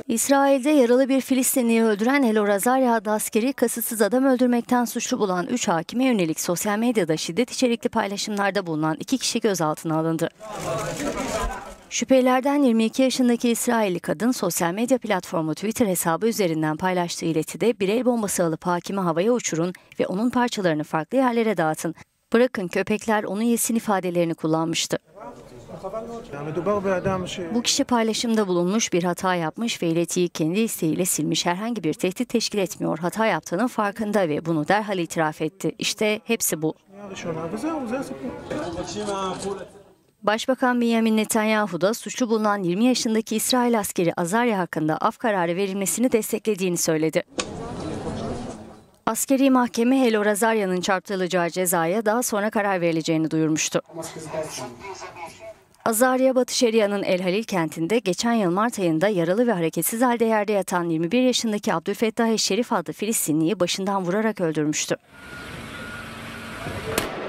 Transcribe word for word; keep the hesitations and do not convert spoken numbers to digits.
İsrail'de yaralı bir Filistinliyi öldüren Elor Azarya adlı askeri kasıtsız adam öldürmekten suçlu bulan üç hakime yönelik sosyal medyada şiddet içerikli paylaşımlarda bulunan iki kişi gözaltına alındı. Şüphelilerden yirmi iki yaşındaki İsrailli kadın sosyal medya platformu Twitter hesabı üzerinden paylaştığı iletide bir el bombası alıp hakimi havaya uçurun ve onun parçalarını farklı yerlere dağıtın. Bırakın köpekler onu yesin ifadelerini kullanmıştı. Bu kişi paylaşımda bulunmuş, bir hata yapmış ve iletiyi kendi isteğiyle silmiş, herhangi bir tehdit teşkil etmiyor. Hata yaptığının farkında ve bunu derhal itiraf etti. İşte hepsi bu. Başbakan Benjamin Netanyahu da suçlu bulunan yirmi yaşındaki İsrail askeri Azarya hakkında af kararı verilmesini desteklediğini söyledi. Askeri mahkeme Elor Azarya'nın çarptırılacağı cezaya daha sonra karar verileceğini duyurmuştu. Azarya, Batı Şeria'nın El Halil kentinde geçen yıl Mart ayında yaralı ve hareketsiz halde yerde yatan yirmi bir yaşındaki Abdülfettah Eşşerif adlı Filistinliyi başından vurarak öldürmüştü.